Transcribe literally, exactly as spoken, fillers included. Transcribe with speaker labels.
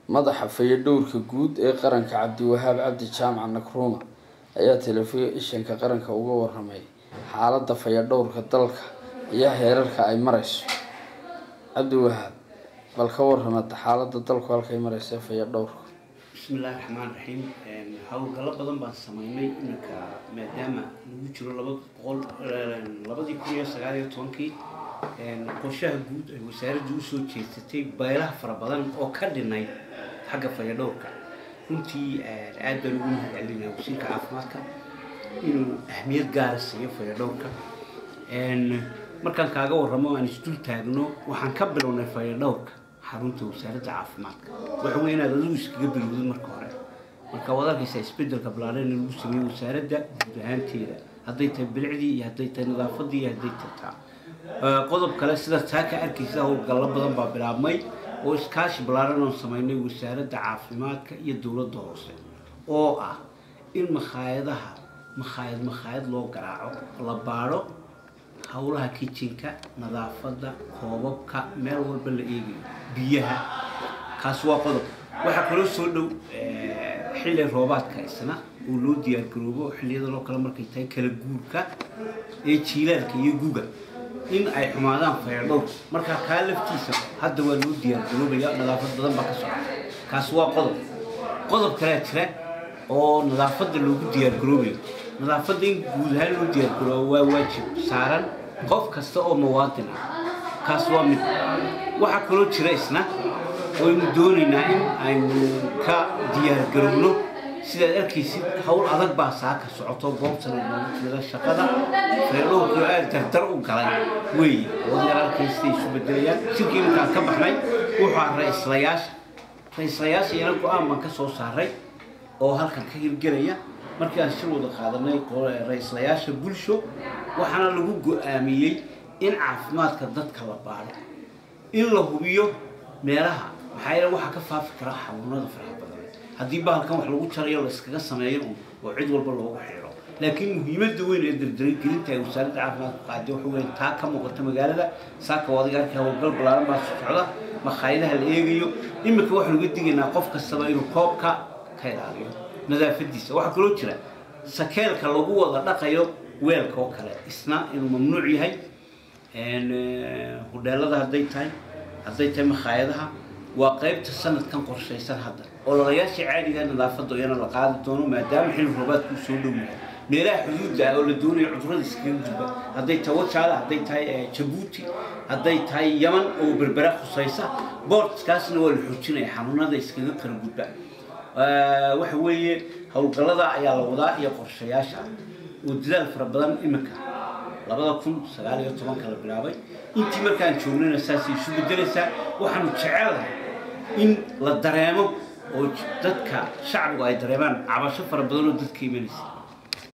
Speaker 1: madaxa fayadhowrka guud ee qaranka Cabdiwahaab Cabdi Jaamac Nkrumah ayaa telefishinka qaranka uga warramay xaaladda fayadhowrka dalka iyo heerarka ay marayso. Cabdiwahaab, bal ka warramada xaaladda dalku halka ay marayso fayadhowrka.
Speaker 2: Bismillahir Rahmanir Rahiim. hawlgalo badan baan sameynay inka maadaama lagu jiro laba boqol labadii kun iyo sagaal iyo tobankii een qorshaha guud ee wasaaraddu u soo jeesatay baylaha fara badan oo ka dhinay xagga fayadhowrka. runtii aad baan ugu mahadcelinayaa wasiirka caafimaadka inuu ahmiyad gaar ah siiyo fayadhowrka. een markaan kaaga warramo aan isdul taagno waxaan ka bilownay fayadhowrka xarunta wasaaradda caafimaadka. waxa weyn inaad adigu iskaga bilowdo marka hore marka wadaadkiisa isbedelka balaaran lagu sameeyo wasaaradda guud ahaanteeda hadday tahay bilicdii iyo hadday tahay nadaafadii iyo hadday tahay qodob kale sida taaka arkaysa hawlgallo badan baa bilaabmay oo iskaashi balaaran oo sameynay wasaaradda caafimaadka iyo dawladda hoose oo ah in makhaayadaha makhaayad makhaayad loo garaaco la baaro hawlaha kitchenka nadaafadda koobabka meel walba la eegayo biyaha kaas waa qodob. waxa kale soo dhow xilli roobaadka isna oo loo diyaar garoobo xilliyada loo kala markay tahay kala guurka ee jiilaalka iyo guga in ay xumaadaan fayadhowr marka ka laftiisa hadda waa loo diyaar garoobaya nadaafad badan baa ka socda. kaas waa qodob. qodob kale jira oo nadaafadda loogu diyaar garoobayo nadaafadda in guud ahaan loo diyaar garoobo waa waajib saaran qof kasta oo muwaadin ah. kaas waa mid. waxa kale jira isna oo in doonayna in aynu ka diyaar garowno sida arkaysid hawl adag baa saaka socoto goobtan oo shaqada fayadhowrku aad tartar u galay way wadayaalkiisa isu bedelayaan sidii markaan ka baxnay wuxuu ra'iislayaasha ra'iislayaasha iyana go'aan baan ka soo saaray oo halkan ka hirgelaya markii aan shir wada qaadanay ra'iislayaasha bulsho waxaana lagu go'aamiyay in caafimaadka dadka la baaro in la hubiyo meelaha maxay waxa ka faafi kara xanuunada faraha badan haddii bahalkan wax lagu jarayo la iskaga sameeyo oo cid walba loogu xiro. laakiin muhiimadda weyn ee dardargelinta ay wasaaradda caafimaadku qaaday waxa weyn taa ka muuqata magaalada saaka wadigaarka hawlgal balaaran baa socda makhaayadaha la eegayo imika waxa lagu digaynaa qof kastaba inuu koobka ka ilaaliyo nadaafadiisa. waxa kaloo jira sakeelka lagu wada dhaqayo weelka oo kale isna inuu mamnuuc yahay een hoteelada hadday tahay hadday tahay makhaayadaha waa qaybta sanadkan qorshaysan hadda oo lalayaasha caadiga nadaafadda iyana la qaadi doono maadaama xilli roobaadku soo dhow yahay meelaha xuduudda oo la doonayo cudurrada iskaga gudba hadday tahay wajaale hadday tahay Djibouti hadday tahay Yaman oo berbera khusaysa boortkaasna waa la xoojinaya xanuunada iskaga kala gudba. waxa weeye hawlgallada ayaa la wadaa iyo qorshayaasha oo dadaal fara badan imika labada kun sagaal iyo toban kala bilaabay intii markaan joognayna saasi isu bedelaysa waxaanu jecelahay in la dareemo oo dadka shacabku ay dareemaan cabasho fara badan oo dadka imanaysa